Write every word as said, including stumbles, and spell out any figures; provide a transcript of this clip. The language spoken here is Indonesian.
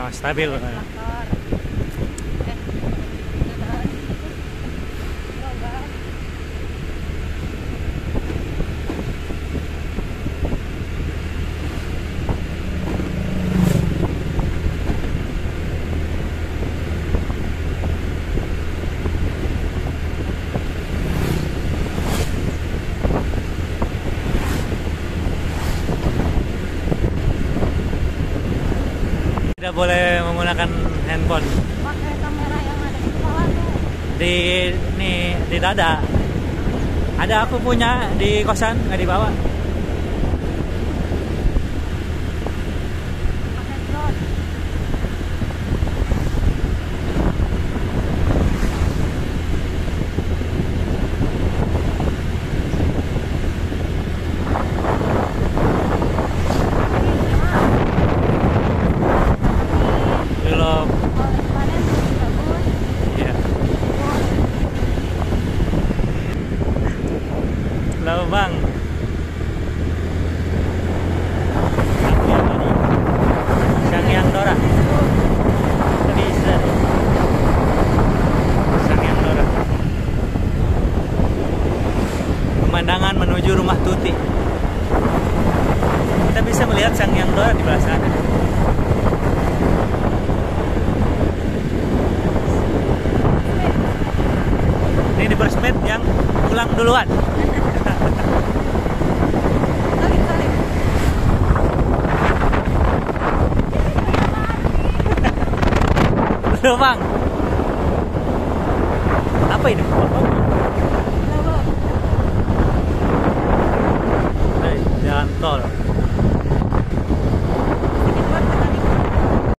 No, stabil. Motor. Eh, kendaraan. Gerobak. Tidak boleh menggunakan handphone Pakai kamera yang ada di kepala tuh. di nih di dada. Ada aku punya di kosan nggak dibawa. Pakai drone. Belum. Kalau panen bagus. Iya. Halo bang. Sangyang Dora. Bisa. Sangyang Dora. Pemandangan menuju rumah Tuti. Kita bisa melihat Sangyang Dora di belah sana. Ini di Bersmed yang pulang duluan. Balik, balik. Belum bang. Apa ini? Belum. Eh, jalan tol.